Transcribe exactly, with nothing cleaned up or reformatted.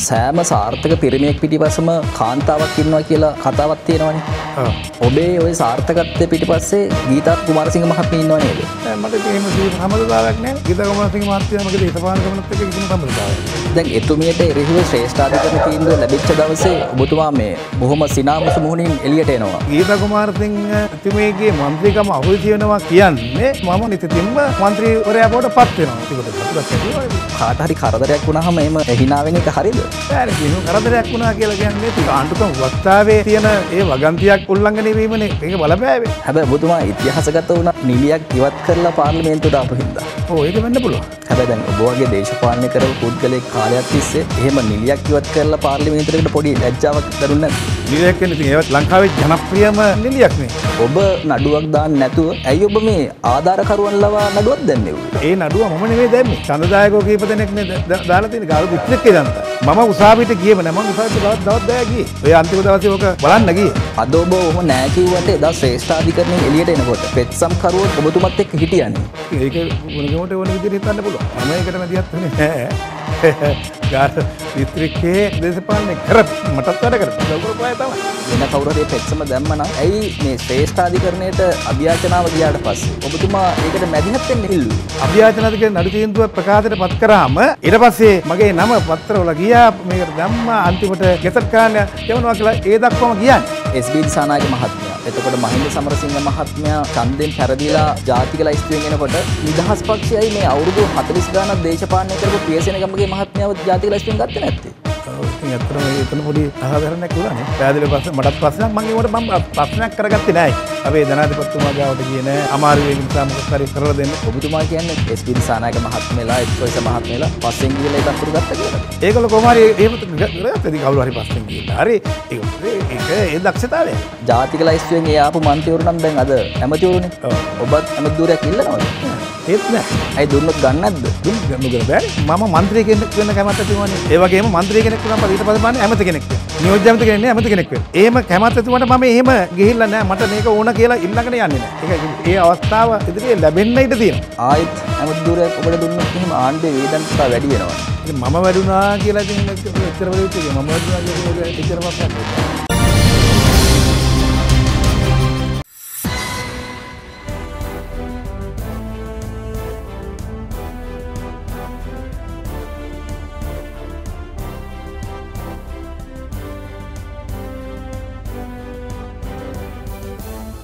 සෑම සාර්ථක පිරිමියෙක් පිටිපස්සම කාන්තාවක් ඉන්නවා කියලා කතාවක් තියෙනවනේ. ඔව්. ඔබේ ওই සාර්ථකත්වයේ පිටිපස්සේ ගීතා කුමාරසිංහ මහත්මිය ඉන්නව නේද? මට එහෙම සම්බන්ධතාවයක් නැහැ. ගීතා කුමාරසිංහ මහත්මිය මගේ දේශපාලන ගමනත් එක්ක කිසිම සම්බන්ධතාවයක් නැහැ. දැන් එතුමියට එරෙහිව ශ්‍රේෂ්ඨාධිකරණ තීන්දුව ලැබිච්ච දවසේ ඔබතුමා මේ බොහොම සිනාමුසු මුහුණින් එළියට එනවා. ගීතා කුමාරසිංහ එතුමියගේ මන්ත්‍රීකම අහුවෙ වෙනවා කියන්නේ මම නිතින්ම මන්ත්‍රීවරයා බවට පත් වෙනවා. කාට හරි කරදරයක් වුණාම එහෙම හිනා වෙන එක හරියද? බෑනේ කිනු කරදරයක් වුණා කියලා කියන්නේ ටික ආණ්ඩුක්‍රම ව්‍යවස්ථාවේ තියෙන ඒ වගන්තියක් උල්ලංඝනය වීමනේ ඒක බලපෑවේ. හැබැයි ඔබතුමා ඉතිහාසගත වුණ නිලියක් ඉවත් කරලා පාර්ලිමේන්තුවට ආපු හින්දා. ඔව් ඒක වෙන්න පුළුවන්. හැබැයි දැන් ඔබ වගේ දේශපාලනය කරපු පුද්ගලෙක් කාලයක් තිස්සේ එහෙම නිලියක් ඉවත් කරලා පාර්ලිමේන්තුවකට පොඩි ලැජ්ජාවක් දරුන්නේ නැද්ද? නිලියක් කියන්නේ ඉතින් ඒවත් ලංකාවේ ජනප්‍රියම නිලියක් නේ. ඔබ නඩුවක් දාන්න නැතුව ඇයි ඔබ මේ ආධාරකරුවන් ලවා නඩුවක් දැම්මේ? ඒ නඩුව මම නෙමෙයි දැම්මේ. ඡන්දදායකෝ කීප දෙනෙක් නේ දාලා තියෙන ගාරු දිස්ත්‍රික්කේ දන්තා. මම උසාවියට ගියේම නෑ. මම උසාවියට දවස් දවස් දෙකක් ගියේ. ඔය අන්තිම දවසේ ඔක බලන්න ගියේ. අද ඔබ ඔහොම නෑ කිව්වට එදා ශ්‍රේෂ්ඨාධිකරණයෙන් එළියට එනකොට පෙත්සම් කරුවෝ ඔබතුමත් එක්ක හිටියනේ. ඒක මොනකමට ඕන විදිහට හිතන්න පුළුවන්. මම ඒකට මැදිහත් වෙන්නේ නෑ. ගාරු දිස්ත්‍රික්කේ දේශපාලනේ කරත් මටත් වැඩ කරා. ගෞරවය තමයි. වෙන කවුරු හරි පෙත්සම දැම්ම නම් ඇයි මේ ශ්‍රේෂ්ඨාධිකරණයට අභියාචනාව ගියාට පස්සේ ඔබතුමා ඒකට මැදිහත් වෙන්න ඉල්ලුවේ? අභියාචනාධිකරණ නඩු තීන්දුව ප්‍රකාශයට පත් කරාම ඊට පස්සේ මගේ නම පත්‍රවල ගියා මේකට දැම්මා අන්තිමට ගෙසට් කරන්න යවනවා කියලා ඒ දක්වාම කියන්නේ. එස් බී දිසානායක මහත්මයා. එතකොට මහින්ද සමරසිංහ මහත්මයා ඡන්දෙන් පෙරදිලා ජාතික ලයිස්තුවෙන් එනකොට නිදහස් පක්ෂයයි මේ අවුරුදු හතළිස් ගානක් දේශපාලනය කරපු පියසේන ගමගේ මහත්මයාව ජාතික ලයිස්තුවෙන් ගත්තේ නැත්තේ. ඉතින් ඇත්තටම එතන පොඩි අසාධාරණයක් වුණානේ. පැහැදිලිව පස්සේ මටත් ප්‍රශ්නයක් මම ඒකට මම ප්‍රශ්නයක් කරගත්තේ නැහැ. අපි ජනාධිපතිතුමා ගාවට ගියේ නැහැ. අමාරු වෙන නිසා මොකක් හරි කරලා දෙන්න. ඔබතුමා කියන්නේ එස් බී දිසානායක මහත්මයාලා එක්කොයිස මහත්මයාලා පස්සෙන් ගිහලා ඒක අකුරු ගත්තා කියලා. ඒගොල්ලෝ කොහොම හරි එහෙම කරගත්තේ කවුරු හරි පස්සෙන් ගිහලා. හරි ඒක ඒක ඒ දක්ෂතාවය. ජාතික ලයිස්තුවෙන් ඒ ආපු මන්ත්‍රීවරු නම් දැන් අද ඇමතිවරුනේ. ඔබත් ඇමති ධුරයක් ඉල්ලනවද? ඒත් නෑ. ඇයි දුන්නොත් ගන්න නැද්ද? දුන්න ගන්න බෑ. මම මන්ත්‍රී කෙනෙක් වෙන්න කැමැත්ත තිබුණානේ. ඒ වගේම මන්ත්‍රී කෙනෙක් වුණාම ඊට පස්සේ බලන්නේ ඇමති කෙනෙක් වෙන්න. නියෝජ්‍ය ඇමති කෙනෙක් නෙවෙයි ඇමති කෙනෙක් වෙන්න. එහෙම කැමැත්ත තිබුණාට මම එහෙම ගිහිල්ලා නෑ. මට මේක ඕන කියලා ඉල්ලගෙන යන්නේ නෑ. ඒක ඒ අවස්ථාව ඉදිරියේ ලැබෙන්න ඉඩ තියෙනවා. ආයෙත් ඇමති ධුරයක් ඔබට දුන්නොත් එහෙම ආණ්ඩුවේ වේදන් ටික වැඩි වෙනවා. ඉතින් මම වැඩුණා කියලා ඉතින් එච්චර වෙලෙත් මම වැඩුණා කියලා එච්චරවත් නැහැ.